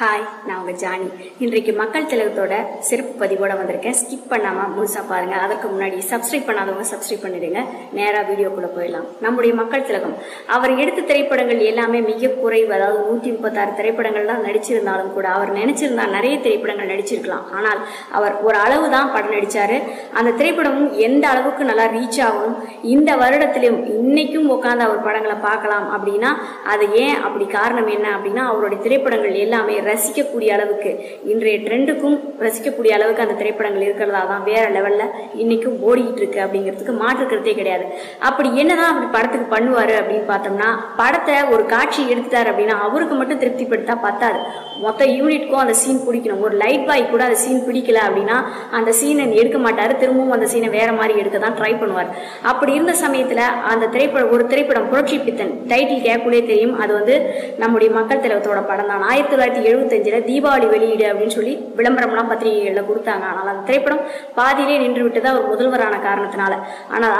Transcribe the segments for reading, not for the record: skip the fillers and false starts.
Hi, நான் உங்கள் Johnny. இன்றைக்கு மக்கள் திலகத்தோட சிறப்பு பதிவோடு வந்திருக்கேன். ஸ்கிப் பண்ணாமல் முழுசாக பாருங்கள். அதற்கு முன்னாடி சப்ஸ்கிரைப் பண்ணாதவங்க சப்ஸ்கிரைப் பண்ணிடுங்க. நேராக வீடியோக்குள்ளே போயிடலாம். நம்முடைய மக்கள் திலகம் அவர் எடுத்த திரைப்படங்கள் எல்லாமே மிக குறைவு. அதாவது 136 திரைப்படங்கள் தான் நடிச்சிருந்தாலும் கூட அவர் நினைச்சிருந்தா நிறைய திரைப்படங்கள் நடிச்சிருக்கலாம். ஆனால் அவர் ஒரு அளவு தான் படம் நடித்தார். அந்த திரைப்படமும் எந்த அளவுக்கு நல்லா ரீச் ஆகும், இந்த வருடத்திலும் இன்னைக்கும் உட்காந்து அவர் படங்களை பார்க்கலாம் அப்படின்னா அது ஏன் அப்படி காரணம் என்ன அப்படின்னா அவருடைய திரைப்படங்கள் எல்லாமே ரசிக்கக்கூடிய அளவுக்கு இன்றைய ட்ரெண்டுக்கும் ரசிக்கக்கூடிய அளவுக்கு அந்த திரைப்படங்கள் இருக்கிறதா தான் வேற லெவல்ல இன்னைக்கும் ஓடிக்கிட்டு இருக்கு அப்படிங்கிறதுக்கு மாற்று கருத்தே கிடையாது. அப்படி என்னதான் அப்படி படத்துக்கு பண்ணுவாரு அப்படின்னு பார்த்தோம்னா, படத்தை ஒரு காட்சி எடுத்துட்டாரு அப்படின்னா அவருக்கு மட்டும் திருப்திப்படுத்தா பத்தாது, மொத்த யூனிட்க்கும் அந்த சீன் பிடிக்கணும். ஒரு லைட் பாய் கூட அந்த சீன் பிடிக்கல அப்படின்னா அந்த சீனை எடுக்க மாட்டாரு, திரும்பவும் அந்த சீனை வேற மாதிரி எடுக்க தான் ட்ரை பண்ணுவார். அப்படி இருந்த சமயத்துல அந்த ஒரு திரைப்படம் புரட்சி பித்தன், டைட்டில் கேட்கலே தெரியும், அது வந்து நம்முடைய மக்கள் திலகத்தோட படம் தான். 1975 தீபாவளி வெளியீடு அப்படின்னு சொல்லி விளம்பரம்லாம் பத்திரிகைகளில் கொடுத்தாங்க. ஆனால் அந்த திரைப்படம் பாதியிலே நின்று விட்டது அவர் முதல்வரான காரணத்தினால. ஆனால்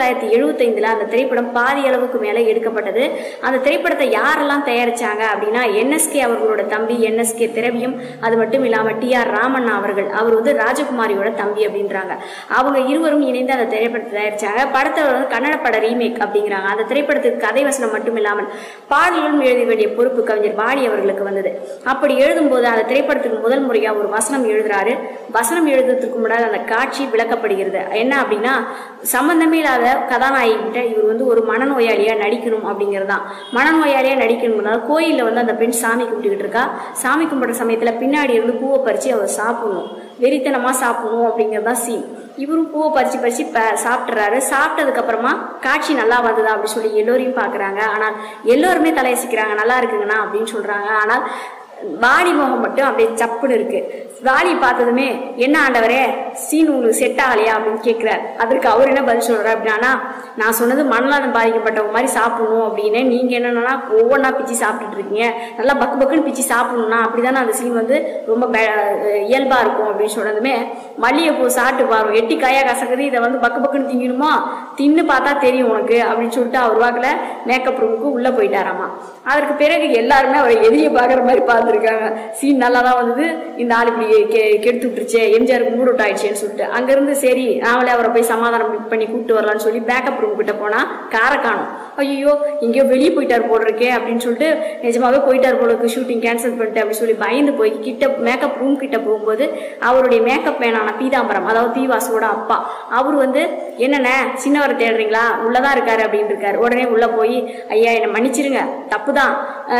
1975 அந்த திரைப்படம் பாதி அளவுக்கு மேலே எடுக்கப்பட்டது. அந்த திரைப்படத்தை யாரெல்லாம் தயாரிச்சாங்க அப்படின்னா NSK அவர்களோட தம்பி NSK திரவியம், அது மட்டும் இல்லாமல் TR ராமண்ணா அவர்கள், அவர் வந்து ராஜகுமாரியோட தம்பி அப்படின்றாங்க. அவங்க இருவரும் இணைந்து அந்த திரைப்படத்தை தயாரிச்சாங்க. படத்தை வந்து கன்னட பட ரீமேக் அப்படிங்கிறாங்க. அந்த திரைப்படத்துக்கு கதை வசனம் மட்டும் இல்லாமல் பாடல்களும் எழுத வேண்டிய பொறுப்பு கவிஞர் வாணி அவர்களுக்கு வந்தது. அப்படி எழுதும்போது அந்த திரைப்படத்துக்கு முதல் முறையா ஒரு வசனம் எழுதுறாரு. வசனம் எழுதுறதுக்கு முன்னாடி அந்த காட்சி விளக்கப்படுகிறது. என்ன அப்படின்னா, சம்பந்தமே இல்லாத கதாநாயகிட்ட இவர் வந்து ஒரு மனநோயாளியா நடிக்கணும் அப்படிங்கிறதான். மனநோயாளியா நடிக்கணும்னா கோயிலில் வந்து அந்த பெண் சாமி கும்பிட்டுக்கிட்டு இருக்கா. சாமி கும்பிட்ற சமயத்துல பின்னாடி இருந்து பூவை பறிச்சு அவர் சாப்பிடணும், வெறித்தனமா சாப்பிடணும் அப்படிங்கிறதான் சீன். இவரும் பூவை பறிச்சு சாப்பிட்றாரு. சாப்பிட்டதுக்கு அப்புறமா காட்சி நல்லா வந்ததா அப்படின்னு சொல்லி எல்லோரையும் பாக்குறாங்க. ஆனால் எல்லோருமே தலையசிக்கிறாங்க, நல்லா இருக்குங்கண்ணா அப்படின்னு சொல்றாங்க. ஆனால் வாடி முகம் மட்டும் அப்படியே சப்புன்னு இருக்கு. வாடி பார்த்ததுமே, என்ன ஆண்டவரே சீன் உங்களுக்கு செட் ஆகலையா அப்படின்னு கேட்கிறார். அதற்கு அவர் என்ன பதில் சொல்றாரு அப்படின்னா, நான் சொன்னது மனநலம் பாதிக்கப்பட்டவங்க மாதிரி சாப்பிடணும் அப்படின்னு, நீங்க என்னன்னா ஒவ்வொன்றா பிச்சு சாப்பிட்டுட்டு இருக்கீங்க, நல்லா பக்கு பக்குன்னு பிச்சு சாப்பிடணும்னா அப்படிதானே அந்த சீன் வந்து ரொம்ப இயல்பா இருக்கும் அப்படின்னு சொன்னதுமே, மல்லிகைப்பூ சாப்பிட்டு பாருங்க, எட்டி காயா கசக்குது, இதை வந்து பக்கு பக்குன்னு திங்கணுமா, தின்னு பார்த்தா தெரியும் உனக்கு அப்படின்னு சொல்லிட்டு அவர் வாக்குல மேக்கப் ரூமுக்கு உள்ள போயிட்டாராமா. அதற்கு பிறகு எல்லாருமே அவரை எதிரியை பார்க்குற மாதிரி பார்த்துருக்காங்க. சீன் நல்லா தான் வந்தது, இந்த ஆள் இப்படி கெடுத்து விட்டுருச்சு, எம்ஜிஆருக்கு மூட் அவுட் ஆயிடுச்சுன்னு சொல்லிட்டு அங்கிருந்து சரி நாமளே அவரை போய் சமாதானம் பண்ணி கூப்பிட்டு வரலான்னு சொல்லி பேக்கப் ரூம் கிட்ட போனா காரை காணும். ஐயோ இங்கேயோ வெளியே போயிட்டார் போல் இருக்கே அப்படின்னு சொல்லிட்டு, நிஜமாவே போயிட்டார் போல இருக்கு, ஷூட்டிங் கேன்சல் பண்ணிட்டு அப்படின்னு சொல்லி பயந்து போய் மேக்கப் ரூம் கிட்ட போகும்போது அவருடைய மேக்கப் மேனான பீதாம்பரம், அதாவது பீவாசோட அப்பா, அவர் வந்து என்னென்ன சின்னவரை தேடுறீங்களா, உள்ளதான் இருக்காரு அப்படின்னு இருக்காரு. உடனே உள்ள போய், ஐயா என்னை மன்னிச்சிருங்க, தப்புதான்,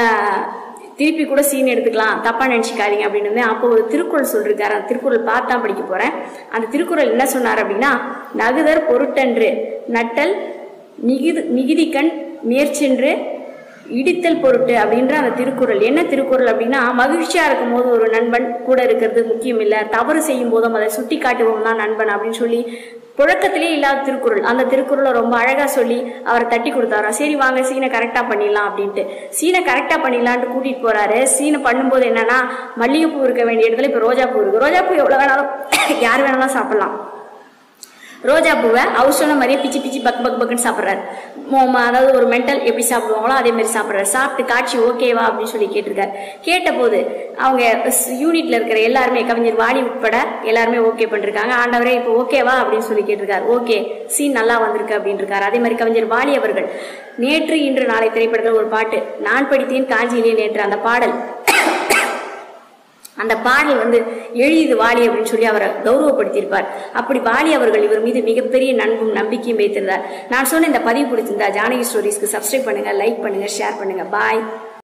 திருப்பி கூட சீன் எடுத்துக்கலாம், தப்பா நினைச்சுக்காதீங்க அப்படின்னு. அப்போ ஒரு திருக்குறள் சொல்லிருக்காரு. அந்த திருக்குறள் பார்த்தா படிக்க போறேன். அந்த திருக்குறள் என்ன சொன்னார் அப்படின்னா, நகுதர் பொருட்டன்று நட்டல் மிகுதிக்கண் மேற்சென்று இடித்தல் பொருட்டு அப்படின்ற அந்த திருக்குறள். என்ன திருக்குறள் அப்படின்னா, மகிழ்ச்சியா இருக்கும் போது ஒரு நண்பன் கூட இருக்கிறது முக்கியம் இல்லை, தவறு செய்யும் போதும் அதை சுட்டி காட்டுவோம் தான் நண்பன் அப்படின்னு சொல்லி புழக்கத்திலே இல்லாத திருக்குறள். அந்த திருக்குறளை ரொம்ப அழகா சொல்லி அவரை தட்டி கொடுத்தாரா. சரி வாங்க சீனை கரெக்டா பண்ணிடலாம் அப்படின்ட்டு சீனை கரெக்டா பண்ணிடலான்ட்டு கூட்டிட்டு போறாரு. சீனை பண்ணும்போது என்னன்னா, மல்லிகைப்பூ இருக்க வேண்டிய இடத்துல இப்ப ரோஜாப்பூ இருக்கு. ரோஜாப்பூ எவ்வளவு வேணாலும் யார் வேணாலும் சாப்பிடலாம். ரோஜா பூவை அவர் சொன்ன மாதிரியே பிச்சு பிச்சு பக்குன்னு சாப்பிட்றாரு. அதாவது ஒரு மென்டல் எப்படி சாப்பிடுவாங்களோ அதே மாதிரி சாப்பிட்றாரு. சாப்பிட்டு காட்சி ஓகேவா அப்படின்னு சொல்லி கேட்டிருக்காரு. கேட்ட போது அவங்க யூனிட்ல இருக்கிற எல்லாருமே, கவிஞர் வாணி உட்பட எல்லாருமே ஓகே பண்ணிருக்காங்க. ஆண்டவரே இப்போ ஓகேவா அப்படின்னு சொல்லி கேட்டிருக்காரு. ஓகே, சீன் நல்லா வந்திருக்கு அப்படின்னு இருக்காரு. அதே மாதிரி கவிஞர் வாணி அவர்கள் நேற்று இன்று நாளை திரைப்படத்தில் ஒரு பாட்டு, நான் படித்தேன் காஞ்சியிலே நேற்று, அந்த பாடல் வந்து எழுதியது வாலி அப்படின்னு சொல்லி அவரை கௌரவப்படுத்தியிருப்பார். அப்படி வாலி அவர்கள் இவர் மீது மிகப்பெரிய நம்பிக்கையும் வைத்திருந்தார். நான் சொன்ன இந்த பதிவு பிடிச்சிருந்தா ஜானகி ஸ்டோரிஸ்க்கு சப்ஸ்கிரைப் பண்ணுங்க, லைக் பண்ணுங்க, ஷேர் பண்ணுங்க. பாய்.